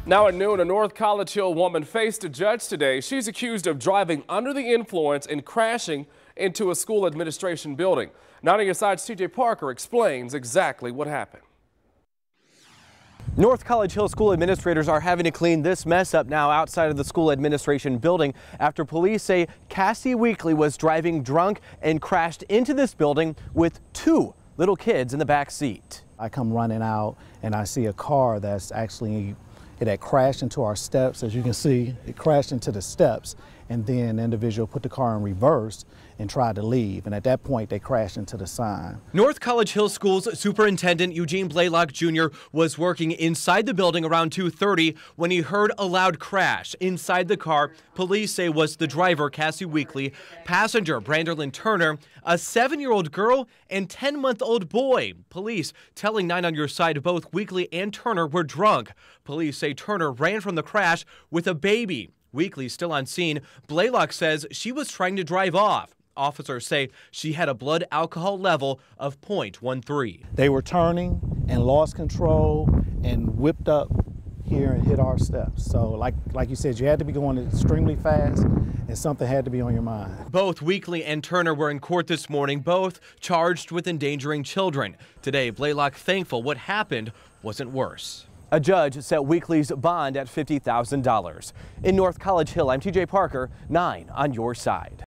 Now at noon, a North College Hill woman faced a judge today. She's accused of driving under the influence and crashing into a school administration building. 9 on your side's TJ Parker explains exactly what happened. North College Hill school administrators are having to clean this mess up now outside of the school administration building after police say Cassi Weakley was driving drunk and crashed into this building with 2 little kids in the back seat. I come running out and I see a car that's it had crashed into our steps. As you can see, it crashed into the steps, and then the individual put the car in reverse and tried to leave. And at that point, they crashed into the sign. North College Hill School's Superintendent Eugene Blaylock Jr. was working inside the building around 2:30 when he heard a loud crash. Inside the car, police say was the driver, Cassi Weakley, passenger, Branderlyn Turner, a 7-year-old girl, and 10-month-old boy. Police telling 9 on your side both Weakley and Turner were drunk. Police say Turner ran from the crash with a baby. Weakley still on scene. Blaylock says she was trying to drive off. Officers say she had a blood alcohol level of 0.13. They were turning and lost control and whipped up here and hit our steps. So like you said, you had to be going extremely fast and something had to be on your mind. Both Weakley and Turner were in court this morning, both charged with endangering children. Today, Blaylock thankful what happened wasn't worse. A judge set Weakley's bond at $50,000. In North College Hill, I'm TJ Parker, 9 on your side.